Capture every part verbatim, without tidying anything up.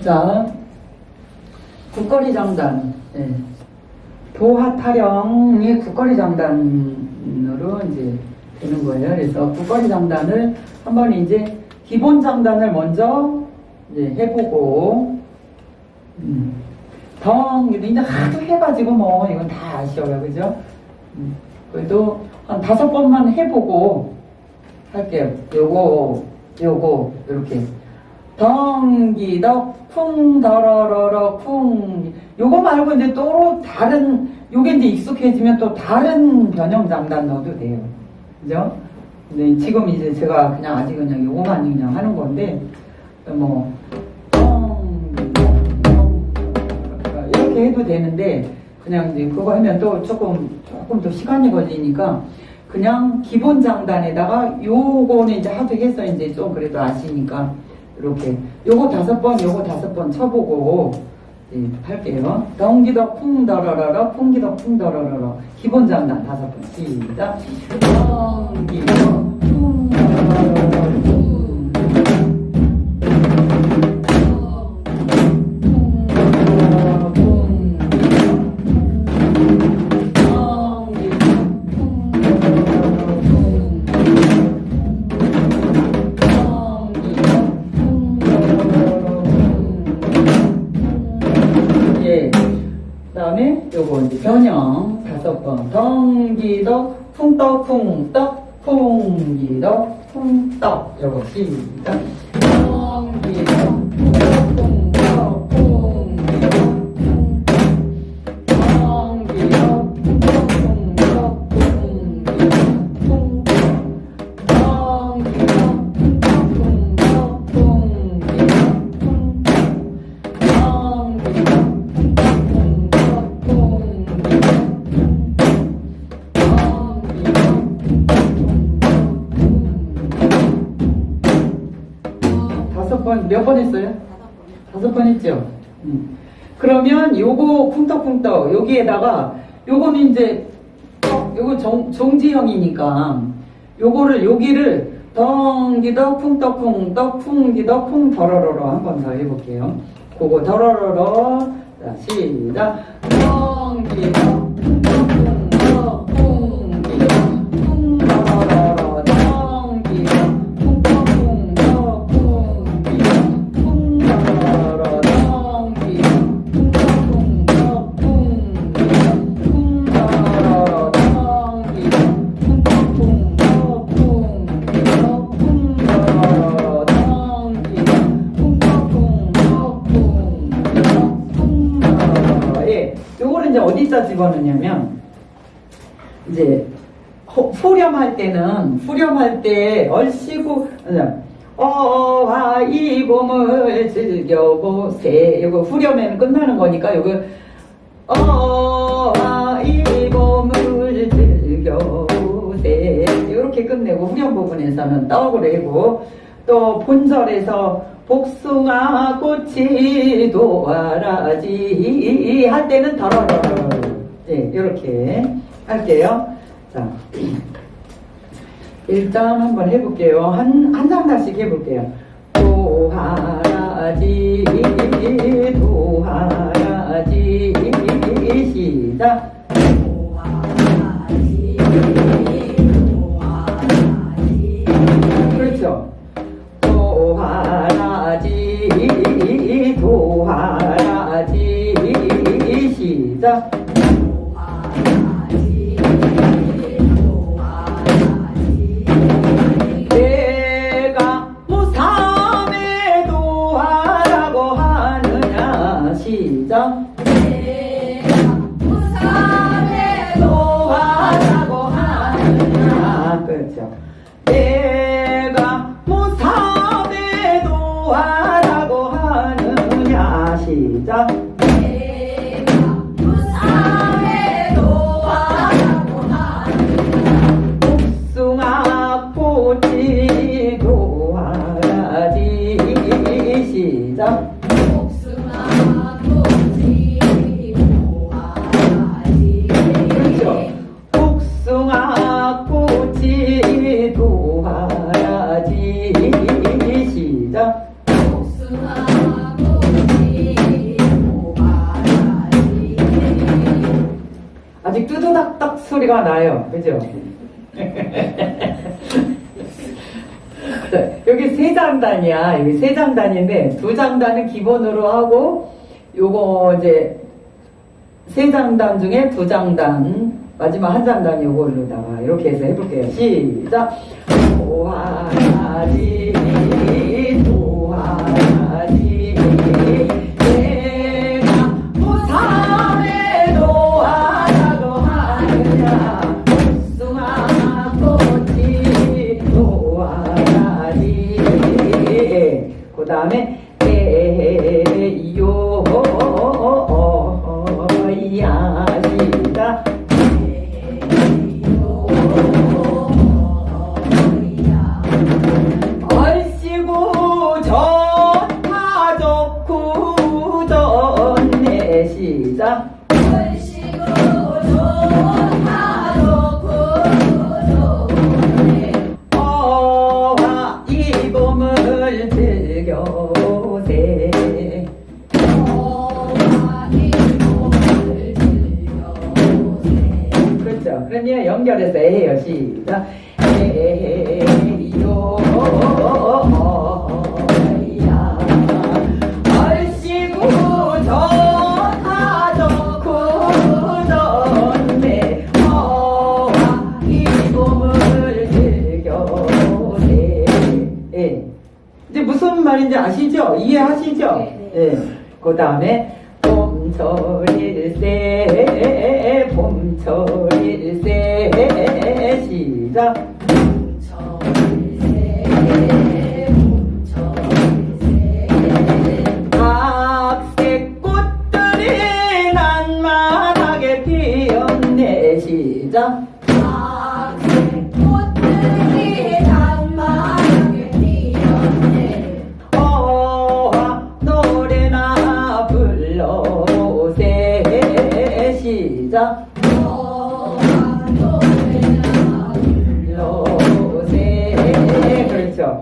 자, 국거리 장단. 네. 도하 타령이 국거리 장단으로 이제 되는 거예요. 그래서 국거리 장단을 한번 이제 기본 장단을 먼저 이제 해보고, 음. 덩, 이제 하도 해가지고 뭐, 이건 다 아쉬워요. 그죠? 음. 그래도 한 다섯 번만 해보고 할게요. 요거, 요거, 이렇게. 덩기덕, 쿵, 더러러러, 쿵. 요거 말고 이제 또 다른, 요게 이제 익숙해지면 또 다른 변형 장단 넣어도 돼요. 그죠? 근데 지금 이제 제가 그냥 아직 그냥 요거만 그냥 하는 건데, 뭐, 이렇게 해도 되는데, 그냥 이제 그거 하면 또 조금, 조금 더 시간이 걸리니까, 그냥 기본 장단에다가 요거는 이제 하도 해서 이제 좀 그래도 아시니까, 이렇게. 요거 다섯 번, 요거 다섯 번 쳐보고, 예, 할게요. 덩기덕 쿵 더러러러, 쿵기덕 쿵 더러러러. 기본 장단 다섯 번. 시작. 덩기덕 쿵 더러러러, 쿵. 요거 이제 변형 다섯 번. 덩기덕 쿵떡 쿵떡 쿵기덕 쿵떡. 요거 시작. 덩기덕 쿵떡 쿵떡 쿵기덕 덩기덕 쿵떡 쿵떡 쿵기덕 쿵떡 덩기덕 쿵떡 쿵떡 쿵기덕 몇 번 했어요? 다섯 번 했죠? 음. 그러면 요거 쿵떡쿵떡 여기에다가 요거는 이제 요거 정, 정지형이니까 요거를 여기를 덩기덕 쿵떡쿵떡 쿵기덕 쿵 더러러러 한 번 더 해볼게요. 그거 더러러러. 자, 시작. 덩기덕 쿵떡쿵떡 쿵기덕 쿵 더러러러 덩기덕 어디다 집어넣냐면 이제 후렴할 때는 후렴할 때 얼씨구 어와 이 봄을 즐겨보세. 이거 후렴에는 끝나는 거니까 이거 어와 이 봄을 즐겨보세 이렇게 끝내고 후렴 부분에서는 떡을 해고 또 본절에서 복숭아 꽃이 도와라지 할 때는 더러러. 네, 이렇게 할게요. 자, 일단 한번 해볼게요. 한, 한 장단씩 해볼게요. 도와라지, 도와라지, 시작. 도와라지, 도와라지. 그렇죠. 도와라지, 도와라지, 시작. 도와라지, 도와라지. 내가 무삼에 도하라고 하느냐, 시작. 내가 무삼에 도하라고 하느냐, 그렇죠. 내가 무삼에 도하라고 하느냐, 시작. 내가 무삼에 도하라고 하느냐. 아직 뚜두닥닥 소리가 나요. 그죠? 여기 세 장단이야. 여기 세 장단인데 두 장단은 기본으로 하고 요거 이제 세 장단 중에 두 장단 마지막 한 장단 요걸로다가 이렇게 해서 해볼게요. 시작. 도하지 도하지 내가 무삼에 도하라고 하느냐 복숭아 꽃이 도하지 그 다음에 에요 야시다 얼씨구 좋다 좋고 좋네 시작 얼씨구 좋다 좋고 좋네 어화 이 봄을 즐겨오세 어화 이 봄을 즐겨오세 그렇죠. 그러면 연결해서 해요. 시작 에요 야 얼씨구 좋다 좋고 좋네 어와 이 봄을 즐겨오세 예. 이제 무슨 말인지 아시죠? 이해하시죠? 네, 네. 예. 그 다음에 봄철일세 봄철일세 시작 각색 꽃들이 난만하게 피었네 시작 각색 꽃들이 난만하게 피었네 어와 노래나 불러오세 시작 어와 노래나 불러오세 그렇죠.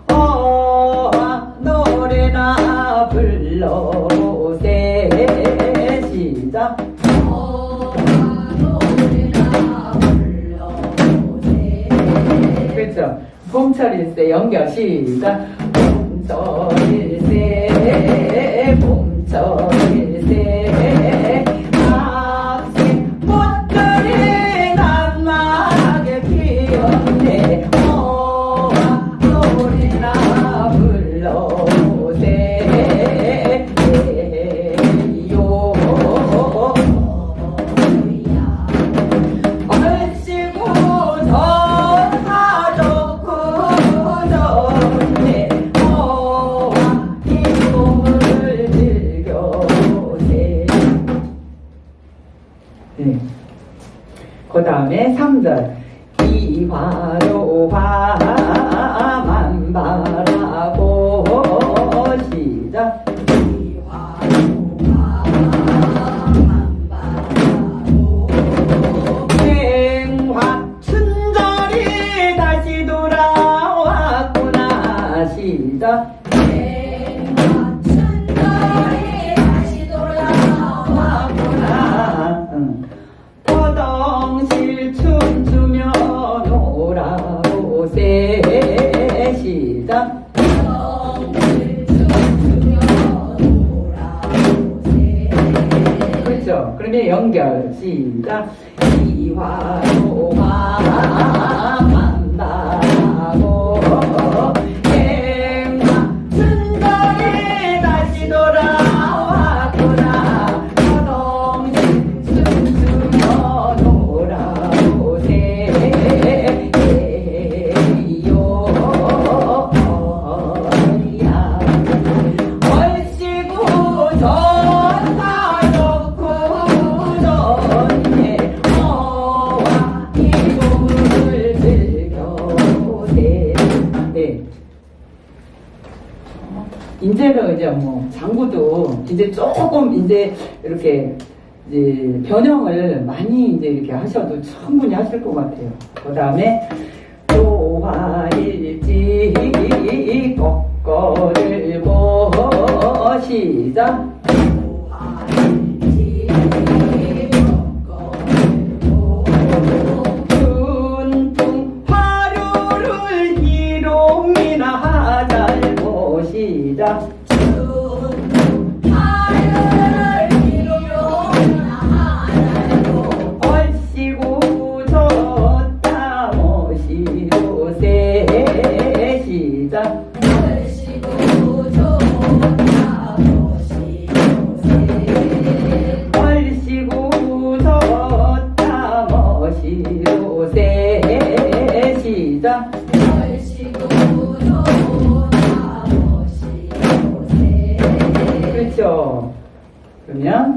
어와 노래나 불러오세 시작 어와 노래나 불러오세 그렇죠. 봄철일세 연결 시작 봄철일세 봄철일세 각색 꽃들이 난만하게 피었네 어와 노래나 불러오세 요 얼씨구 좋다 좋고 좋네 어와 이 봄을 즐겨오세 네. 그 다음에 삼 절 이화로 바만 바라고 시작 생화 춘절이 다시 돌아왔구나 시작 춘절이 다시 돌아왔구나 응. 포동실 춤추며 놀아보세 시작 정을 춤추며 놀아보세 그렇죠. 그러면 연결 시작 이화로와 만나고 행화 춘절이 다시 돌아왔구나 포동실 춤추며 놀아보세 요 야 얼씨구 좋다 좋고 좋네 어와 이 봄을 즐겨오세 네. 이제는 이제 뭐 장구도 이제 조금 이제 이렇게 이제 변형을 많이 이제 이렇게 하셔도 충분히 하실 것 같아요. 그 다음에 도화일지 꺾어들고 시작 도화일지 꺾어들고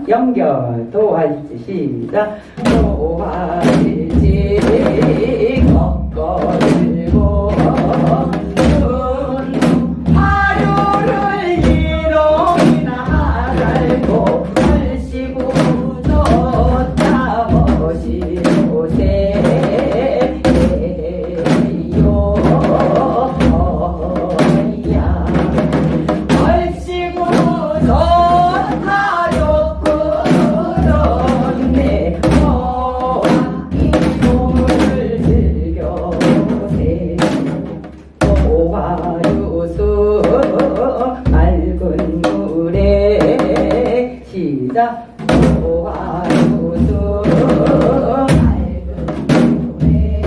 연결 도할지 시작 도할지 꺾어들고 화요를 일용이나 갈고 얼씨구 좋다 멋이로세 맑은 물에 시작 도화유수 맑은 물에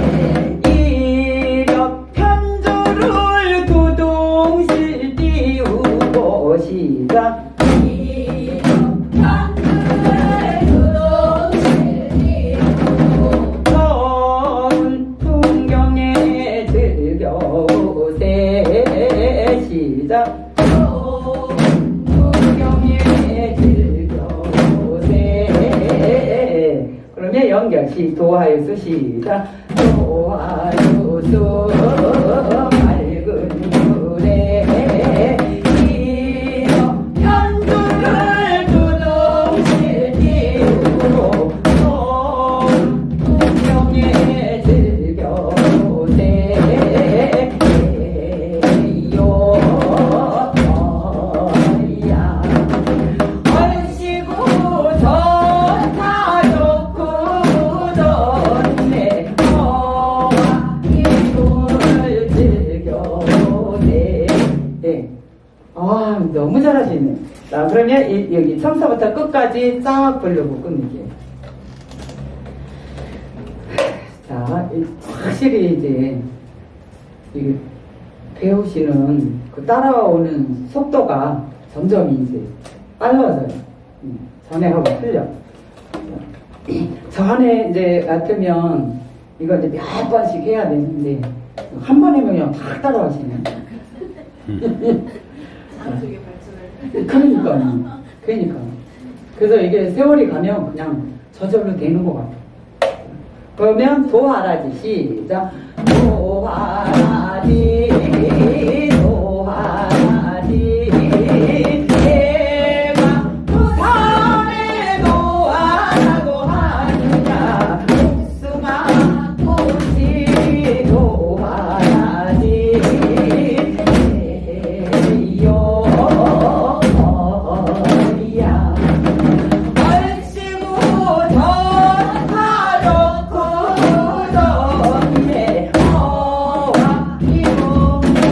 이력 편주를 두둥실 띄우고 시작 이력 편주를 두둥실 띄우고 좋은 풍경에 즐겨보세 시작 풍경에 즐겨보세 그러면 연결시 도화유수 시작 도화유수 맑은 물에 이력 편주를 두둥실 띄우고 좋은 풍경에 즐겨보세 얼씨구 좋다 좋고 좋네 너와 이불을 즐겨보세. 네. 아 너무 잘하시네. 자 그러면 이, 여기 처음부터 끝까지 쫙 부르고 끝낼게요. 자 이, 확실히 이제 이게 배우시는 그 따라오는 속도가 점점 이제 빨라져요. 음, 전에하고 틀려. 전에 이제 같으면 이거 이제 몇 번씩 해야 되는데 한 번 하면 그냥 다 따라하시네. 장수의 발전을 그러니까, 그러니까. 그래서 이게 세월이 가면 그냥 저절로 되는 것 같아. 그러면 도하라지 시작. 도하라지 도하라지 내가 부산에 도하라고 하느냐 복숭아 꽃이 도하라지 해요야 얼씨구 좋다 좋고 좋네 어와 이놈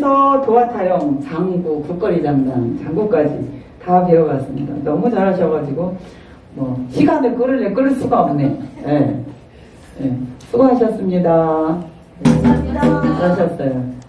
해서 도화타령, 장구, 국거리 장단, 장구까지 다 배워봤습니다. 너무 잘하셔가지고 뭐 시간을 끌을래 끌을 수가 없네. 예. 예. 수고하셨습니다. 감사합니다. 잘하셨어요.